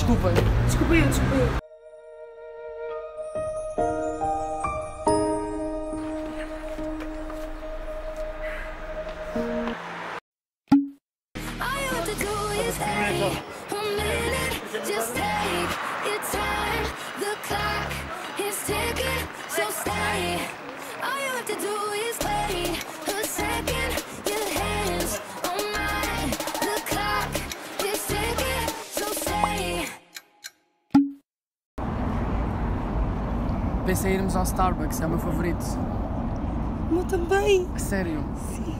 Desculpem. Desculpa eu. Pensei em irmos ao Starbucks, é o meu favorito. O meu também. A sério? Sim.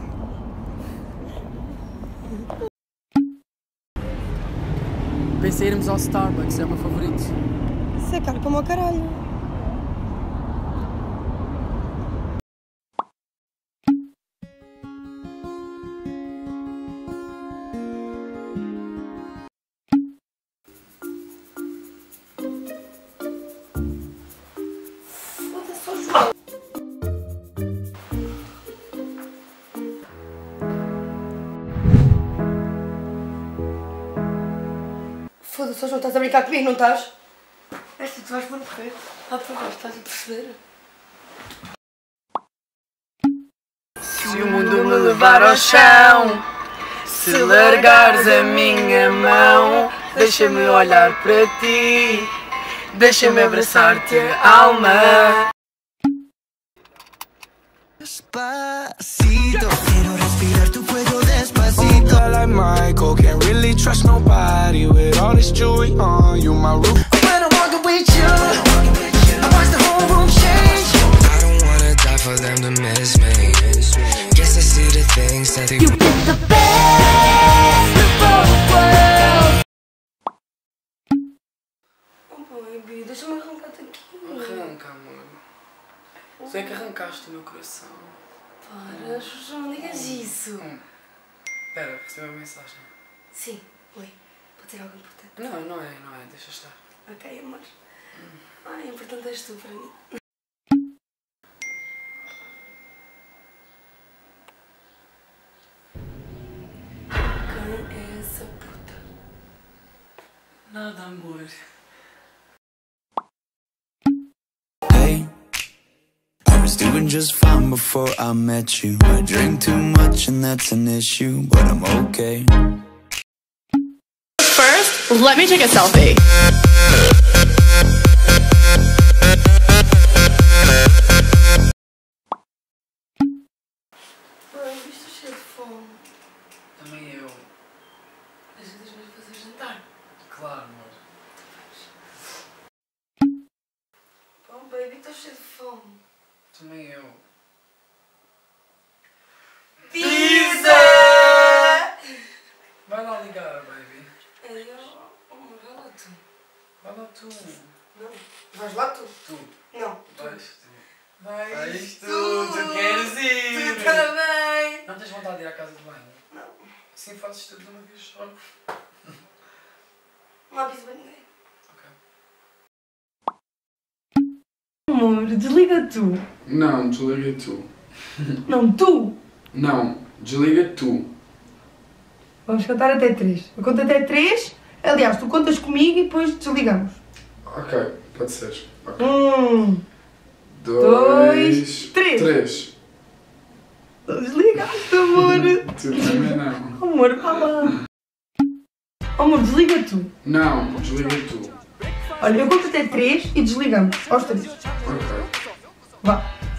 Pensei em irmos ao Starbucks, é o meu favorito. Isso é caro como o caralho. Foda-se, João, estás a brincar comigo, não estás? Esta tu vais morrer. Ah, por favor, estás a perceber? Se o mundo me levar ao chão, se largares a minha mão, deixa-me olhar para ti, deixa-me abraçar-te a alma. Despacito, quiero respirar tu cuello despacito. Like Michael, can't really trust nobody with all this jewelry on you, my roof. When I'm walking with you, I watch the whole room change. I don't wanna die for them to miss me. Guess I see the things that they. You get the best of both worlds. Oh, baby, deixa-me arrancar-te aqui. Arranca, amor. Tu é que arrancaste o meu coração. Para, João, não digas isso. Espera, recebi uma mensagem. Sim, oi. Pode ser algo importante. Não é, deixa estar. Ok, amor. Importante és tu para mim. Quem é essa puta? Nada, amor. Hey, I was doing just fine before I met you. I drink too much and that's an issue, but I'm okay. First, let me take a selfie. Baby, estou cheia de fome. Também eu. Ajudas-me a fazer jantar? Claro, amor. Oh, baby, estou cheia de fome. Também eu. Pizza! Vai lá ligar, baby. Amor, vai lá tu. Vai lá tu. Não, vais lá tu. Tu. Não. Vais tu. Vais tu queres ir. Tu também. Não tens vontade de ir à casa de banho? Não. Assim fazes tudo de uma vez só. Não há pizza para ninguém. Ok. Amor, desliga tu. Não, desliga tu. Não, tu. Não, desliga tu. Vamos contar até 3. Eu conto até 3. Aliás, tu contas comigo e depois desligamos. Ok, pode ser. Okay. 2, 3. 3. Desligaste, amor. Tu também não. Amor, vá lá. Amor, desliga tu. Não, desliga tu. Olha, eu conto até 3 e desligamos. Aos 3. Ok. Vá.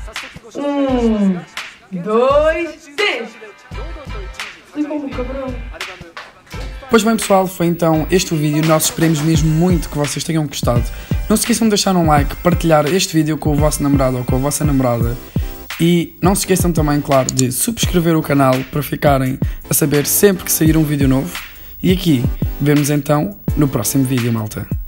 1, 2, 3. Desligou-me, cabrão. Pois bem, pessoal, foi então este o vídeo. Nós esperemos mesmo muito que vocês tenham gostado. Não se esqueçam de deixar um like, partilhar este vídeo com o vosso namorado ou com a vossa namorada. E não se esqueçam também, claro, de subscrever o canal para ficarem a saber sempre que sair um vídeo novo. E aqui, vemos então no próximo vídeo, malta.